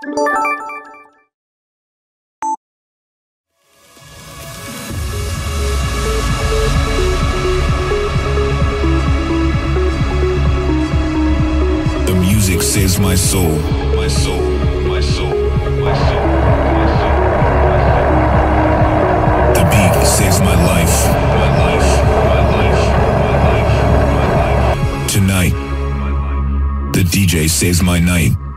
The music saves my soul, my soul, my soul, my soul, my soul. The beat saves my life, my life, my life, my life, my life. Tonight, the DJ saves my night.